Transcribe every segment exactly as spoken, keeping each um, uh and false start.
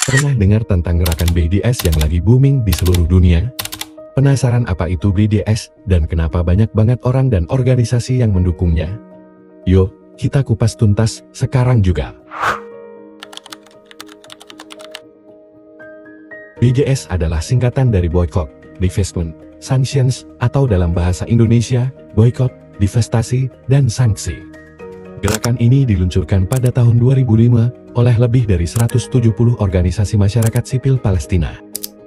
Pernah dengar tentang gerakan B D S yang lagi booming di seluruh dunia? Penasaran apa itu B D S dan kenapa banyak banget orang dan organisasi yang mendukungnya? Yuk, kita kupas tuntas sekarang juga. B D S adalah singkatan dari Boycott, Divestment, Sanctions, atau dalam bahasa Indonesia, Boycott, Divestasi, dan Sanksi. Gerakan ini diluncurkan pada tahun dua ribu lima oleh lebih dari seratus tujuh puluh organisasi masyarakat sipil Palestina.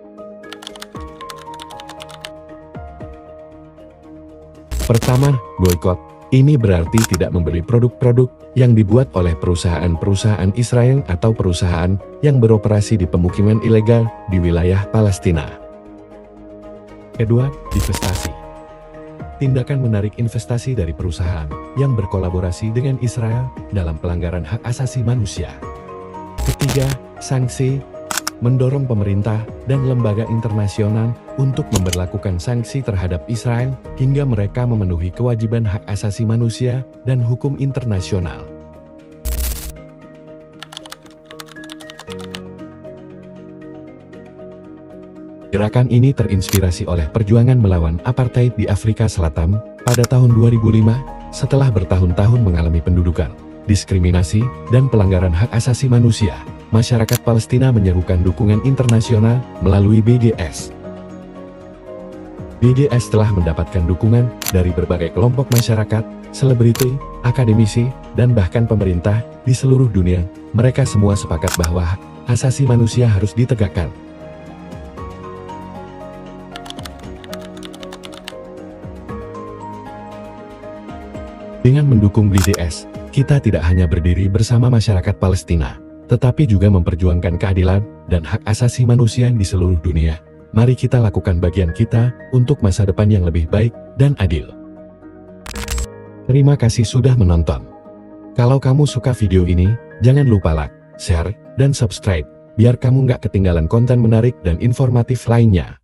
Pertama, boykot. Ini berarti tidak membeli produk-produk yang dibuat oleh perusahaan-perusahaan Israel atau perusahaan yang beroperasi di pemukiman ilegal di wilayah Palestina. Kedua, divestasi. Tindakan menarik investasi dari perusahaan yang berkolaborasi dengan Israel dalam pelanggaran hak asasi manusia. Ketiga, sanksi. Mendorong pemerintah dan lembaga internasional untuk memberlakukan sanksi terhadap Israel hingga mereka memenuhi kewajiban hak asasi manusia dan hukum internasional. Gerakan ini terinspirasi oleh perjuangan melawan apartheid di Afrika Selatan pada tahun dua ribu lima, setelah bertahun-tahun mengalami pendudukan, diskriminasi, dan pelanggaran hak asasi manusia. Masyarakat Palestina menyerukan dukungan internasional melalui B D S. B D S telah mendapatkan dukungan dari berbagai kelompok masyarakat, selebriti, akademisi, dan bahkan pemerintah di seluruh dunia. Mereka semua sepakat bahwa hak asasi manusia harus ditegakkan. Dengan mendukung B D S, kita tidak hanya berdiri bersama masyarakat Palestina, tetapi juga memperjuangkan keadilan dan hak asasi manusia di seluruh dunia. Mari kita lakukan bagian kita untuk masa depan yang lebih baik dan adil. Terima kasih sudah menonton. Kalau kamu suka video ini, jangan lupa like, share, dan subscribe, biar kamu nggak ketinggalan konten menarik dan informatif lainnya.